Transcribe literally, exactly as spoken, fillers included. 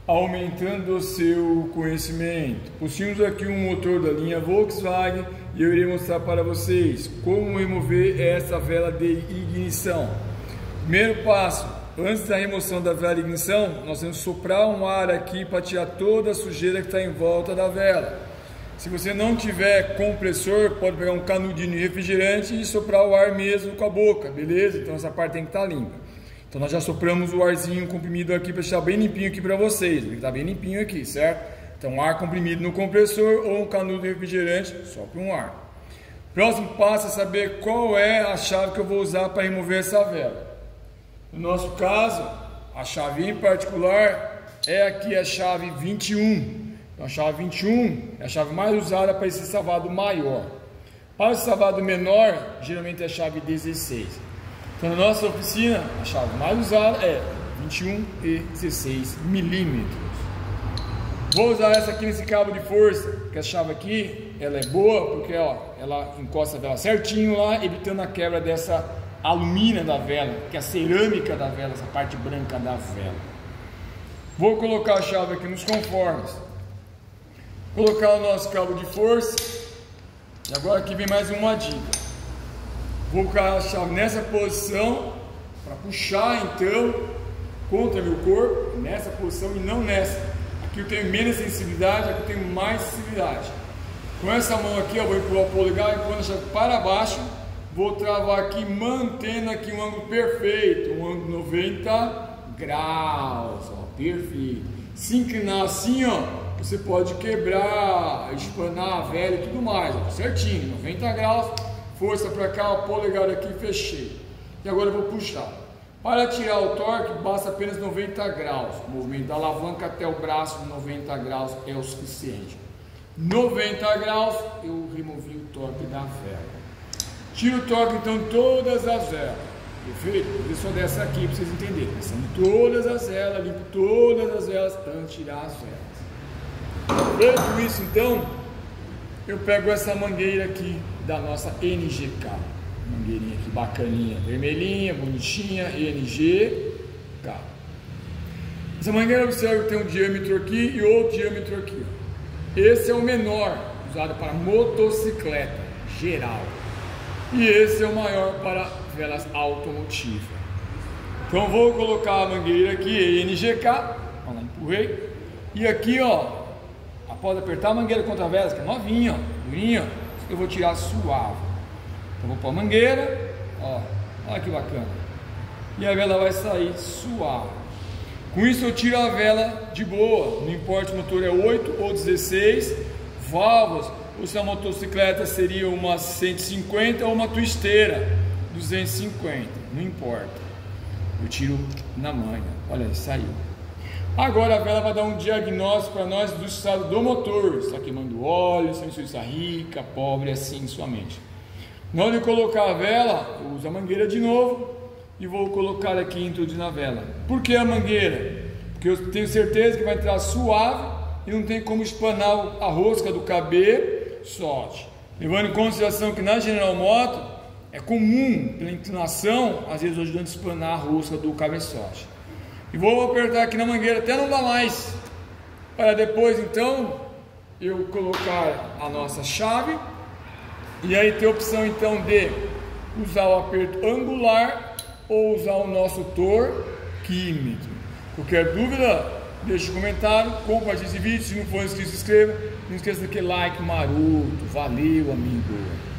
aumentando o seu conhecimento. Possuímos aqui um motor da linha Volkswagen e eu irei mostrar para vocês como remover essa vela de ignição. Primeiro passo, antes da remoção da vela de ignição, nós temos que soprar um ar aqui para tirar toda a sujeira que está em volta da vela. Se você não tiver compressor, pode pegar um canudinho de refrigerante e soprar o ar mesmo com a boca, beleza? Então essa parte tem que estar limpa. Então nós já sopramos o arzinho comprimido aqui para deixar bem limpinho aqui para vocês. Ele está bem limpinho aqui, certo? Então ar comprimido no compressor ou um canudo de refrigerante, sopra um ar. Próximo passo é saber qual é a chave que eu vou usar para remover essa vela. No nosso caso, a chave em particular é aqui a chave vinte e um. Então a chave vinte e um é a chave mais usada para esse salvado maior. Para esse salvado menor, geralmente é a chave dezesseis. Então, na nossa oficina, a chave mais usada é vinte e um e dezesseis milímetros. Vou usar essa aqui nesse cabo de força, que a chave aqui, ela é boa, porque ó, ela encosta a vela certinho lá, evitando a quebra dessa alumínio da vela, que é a cerâmica da vela, essa parte branca da vela. Vou colocar a chave aqui nos conformes. Colocar o nosso cabo de força. E agora aqui vem mais uma dica. Vou colocar a chave nessa posição para puxar então contra meu corpo, nessa posição e não nessa. Aqui eu tenho menos sensibilidade, aqui eu tenho mais sensibilidade. Com essa mão aqui eu vou empurrar o polegar e pôr a chave para baixo. Vou travar aqui, mantendo aqui um ângulo perfeito, um ângulo noventa graus, ó, perfeito. Se inclinar assim, ó, você pode quebrar, espanar a vela e tudo mais, ó, certinho, noventa graus. Força para cá, o polegar aqui, fechei. E agora eu vou puxar. Para tirar o torque, basta apenas noventa graus. O movimento da alavanca até o braço, noventa graus é o suficiente. noventa graus, eu removi o torque da vela. Tiro o torque, então, todas as velas. Perfeito? Eu só dessa aqui para vocês entenderem. Passando todas as velas, limpo todas as velas antes de tirar as velas. Feito isso, então, eu pego essa mangueira aqui da nossa N G K, mangueirinha aqui bacaninha, vermelhinha, bonitinha, N G K. Essa mangueira, observa que tem um diâmetro aqui e outro diâmetro aqui. Esse é o menor, usado para motocicleta geral, e esse é o maior para velas automotivas. Então vou colocar a mangueira aqui, N G K, ó, lá, empurrei, e aqui ó, após apertar a mangueira contra a vela, que é novinha, ó, durinha, ó, eu vou tirar suave. Então vou pôr a mangueira, ó, olha que bacana. E a vela vai sair suave. Com isso eu tiro a vela de boa, não importa se o motor é oito ou dezesseis, válvulas, ou se a motocicleta seria uma cento e cinquenta ou uma twisteira duzentos e cinquenta, não importa. Eu tiro na manha, olha aí, saiu. Agora a vela vai dar um diagnóstico para nós do estado do motor, está queimando óleo, se está rica, pobre, assim em sua mente. Na hora de colocar a vela, eu uso a mangueira de novo e vou colocar aqui introduzindo a vela. Por que a mangueira? Porque eu tenho certeza que vai entrar suave e não tem como espanar a rosca do cabeçote. Levando em consideração que na General Moto é comum, pela inclinação, às vezes ajudando a espanar a rosca do cabeçote. E vou apertar aqui na mangueira até não dar mais, para depois então eu colocar a nossa chave e aí ter a opção então de usar o aperto angular ou usar o nosso torquímetro. Qualquer dúvida, deixe um comentário, compartilhe esse vídeo, se não for inscrito, se inscreva, não esqueça daquele like maroto. Valeu, amigo!